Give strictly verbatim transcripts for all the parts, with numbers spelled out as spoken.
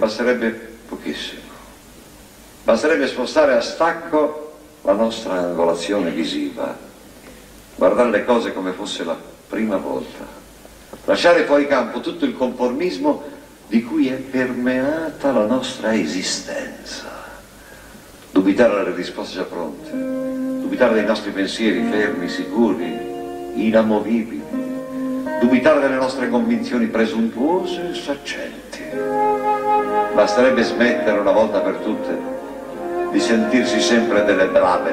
basterebbe pochissimo. Basterebbe spostare a stacco la nostra angolazione visiva, guardare le cose come fosse la prima volta, lasciare fuori campo tutto il conformismo di cui è permeata la nostra esistenza, dubitare delle risposte già pronte, dubitare dei nostri pensieri fermi, sicuri, inamovibili, dubitare delle nostre convinzioni presuntuose e saccenti. Basterebbe smettere una volta per tutte di sentirsi sempre delle brave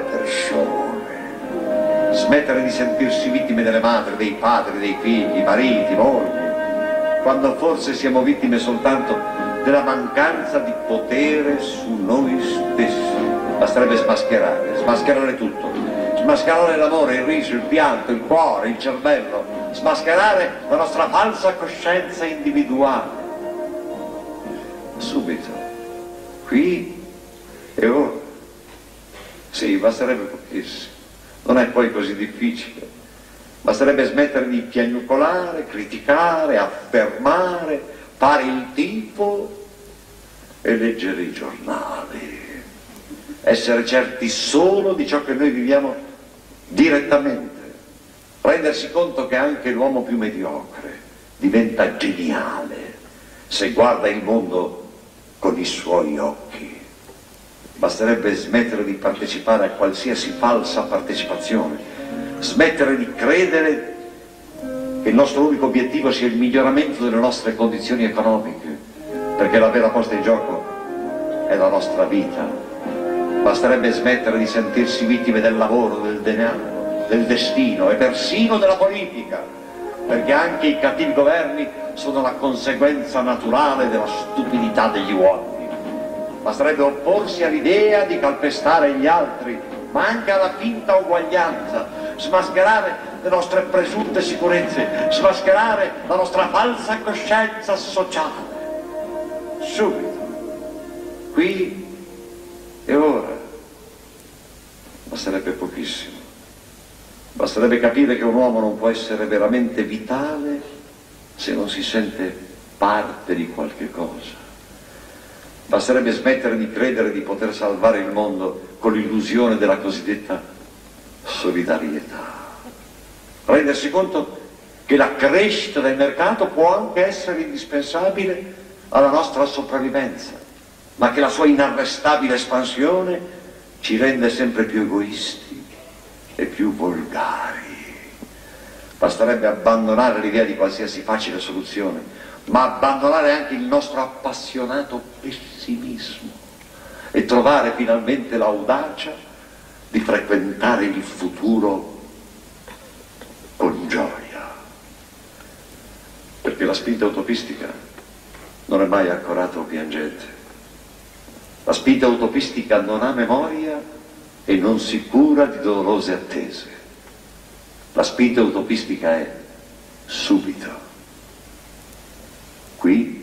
persone, smettere di sentirsi vittime delle madri, dei padri, dei figli, mariti, mogli, quando forse siamo vittime soltanto della mancanza di potere su noi stessi. Basterebbe smascherare, smascherare tutto, smascherare l'amore, il riso, il pianto, il cuore, il cervello, smascherare la nostra falsa coscienza individuale. Subito, qui e ora. Sì, basterebbe pochissimo, non è poi così difficile. Basterebbe smettere di piagnucolare, criticare, affermare, fare il tifo e leggere i giornali. Essere certi solo di ciò che noi viviamo direttamente. Rendersi conto che anche l'uomo più mediocre diventa geniale se guarda il mondo con i suoi occhi. Basterebbe smettere di partecipare a qualsiasi falsa partecipazione, smettere di credere che il nostro unico obiettivo sia il miglioramento delle nostre condizioni economiche, perché la vera posta in gioco è la nostra vita. Basterebbe smettere di sentirsi vittime del lavoro, del denaro, del destino e persino della politica, perché anche i cattivi governi sono la conseguenza naturale della stupidità degli uomini. Basterebbe opporsi all'idea di calpestare gli altri, ma anche alla finta uguaglianza, smascherare le nostre presunte sicurezze, smascherare la nostra falsa coscienza sociale. Subito, qui e ora. Basterebbe pochissimo. Basterebbe capire che un uomo non può essere veramente vitale se non si sente parte di qualche cosa. Basterebbe smettere di credere di poter salvare il mondo con l'illusione della cosiddetta solidarietà. Rendersi conto che la crescita del mercato può anche essere indispensabile alla nostra sopravvivenza, ma che la sua inarrestabile espansione ci rende sempre più egoisti e più volgari. Basterebbe abbandonare l'idea di qualsiasi facile soluzione, ma abbandonare anche il nostro appassionato pessimismo e trovare finalmente l'audacia di frequentare il futuro con gioia. Perché la spinta utopistica non è mai accorata o piangente. La spinta utopistica non ha memoria e non si cura di dolorose attese. La spinta utopistica è subito. Qui